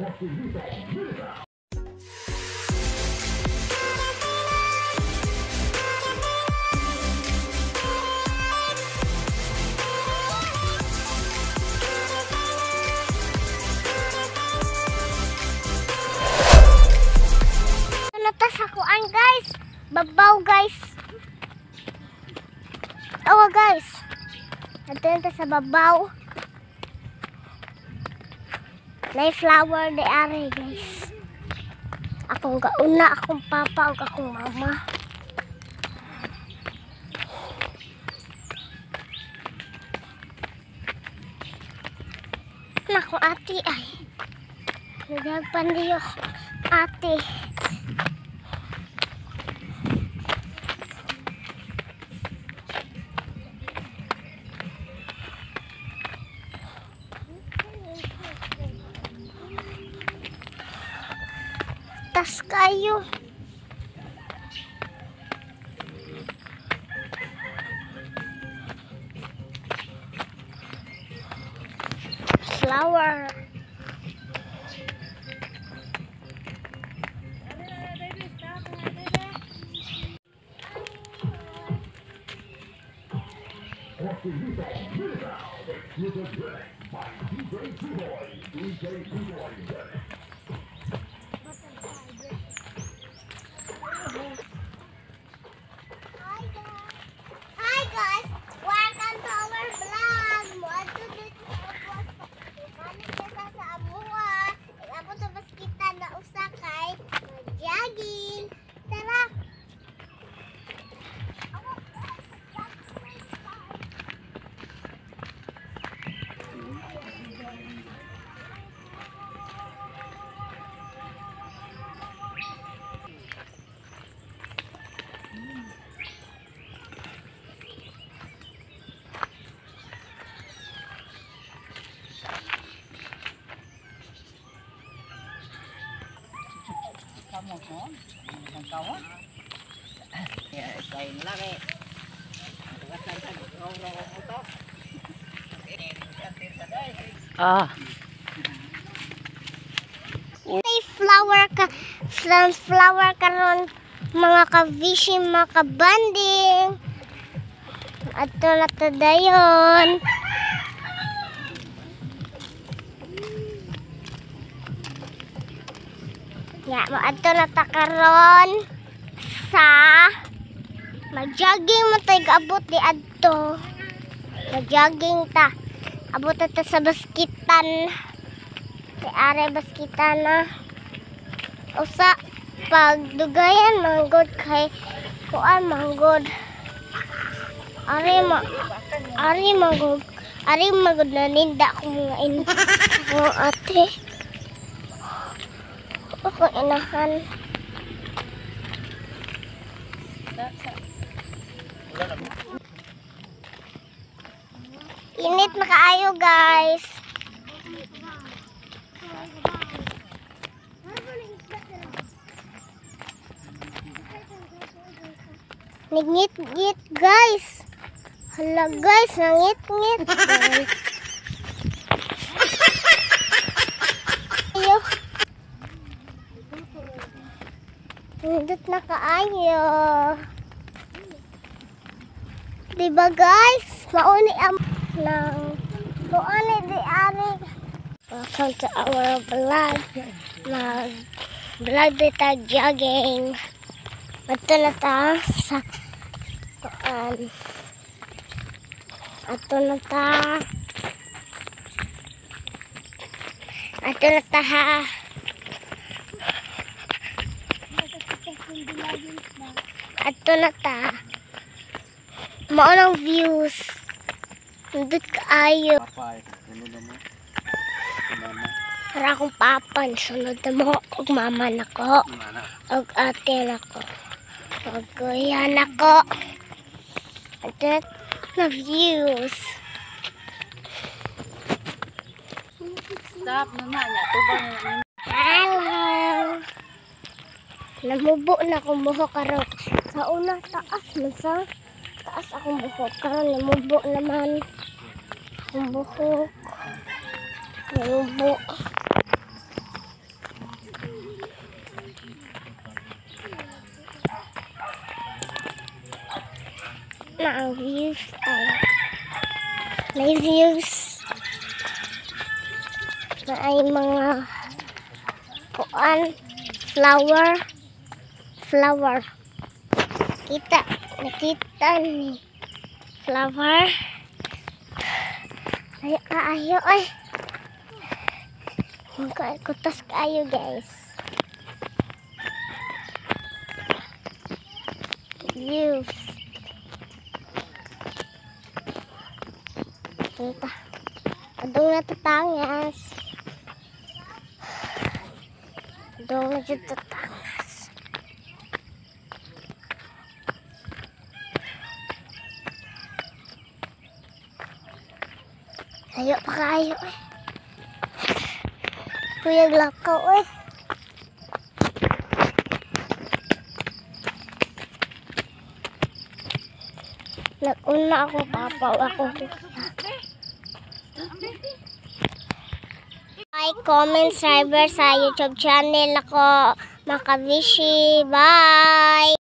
Sakuan guys, babaw guys. Oh guys, natin sa babaw. May flower de are guys. Akong gauna, akong papa, ug akong mama. Naku ate ay. Nagagpan diyo ate. Tas kayo. Flower. Hi guys, welcome to our vlog. Kita sa Amoang. Abot sa baskita na usakay. Jogging. Tara. May flower ka, sunflower karon mga kavishi, mga kabanding. Ato na to dayon. Ya, ato na ta karon sa mag-jogging mo tayo abot di adto. Mag-jogging ta. Abot ta sa baskitan. Di are baskitan na. Usa pagdugayan manggod kay kuan manggod. Ari manggod na ninda ko mga in. Oh, ate. Ako inahan. Init na kaayo guys. Ningit-ngit guys. Hala guys, nangit-ngit guys. Ayo. Nindot na kaayo. Diba guys? Mauni ang mauni di ari. Welcome to our vlog. Vlog dito jogging. Ato na ta sa kuan. Ato na ta ha. Ato na ta. Maunang views. Nandun kaayo. Para akong papan. Sunod na mo. Og mama na ko. Og ate na ko. Og kuya na ko. Ato na views. Stop naman. Tubang naman. Hello. Namubo na akong buhok karon. Sa una taas man sa taas akong buhok karon namubo naman akong buhok. Namubo. na ang views ay may views na ay mga kuan flower nakita ni flower ayo ay kutas kayo guys views kita adong natatangas adong natatangas ayo pa kayo eh kuya lakaw eh nag-una ako papaw ako like, comment, subscribe sa YouTube channel ako Makabishi. Bye!